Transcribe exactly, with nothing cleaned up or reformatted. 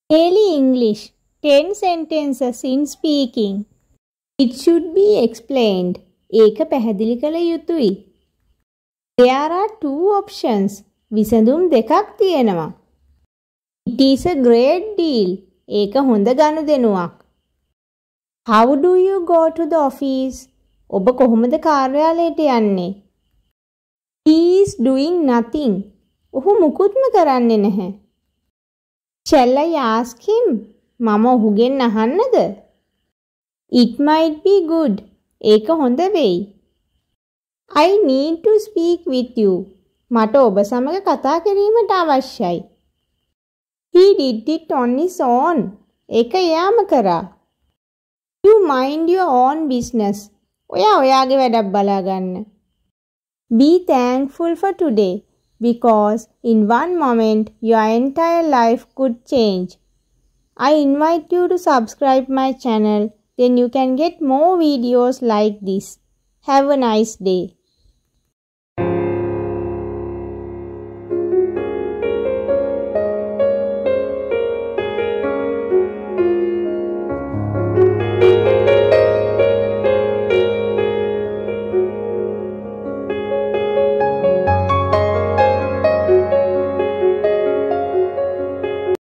Daily English. ten sentences in speaking. It should be explained. ඒක පැහැදිලි කළ යුතුයි. There are two options. විසඳුම් දෙකක් තියෙනවා. It is a great deal. ඒක හොඳ ගනුදෙනුවක්. How do you go to the office? ඔබ කොහොමද කාර්යාලයට යන්නේ? He is doing nothing. ඔහු මුකුත්ම කරන්නේ නැහැ. Shall I ask him? මම ඔහුගෙන් අහන්නද? It might be good. ඒක හොඳ වෙයි. I need to speak with you. මට ඔබ සමග කතා කිරීමට අවශ්‍යයි. He did it on his own. ඒක එයාම කරා. You mind your own business. ඔයා ඔයාගේ වැඩක් බලාගන්න. Be thankful for today. Because in one moment your entire life could change. I invite you to subscribe my channel, then you can get more videos like this. Have a nice day.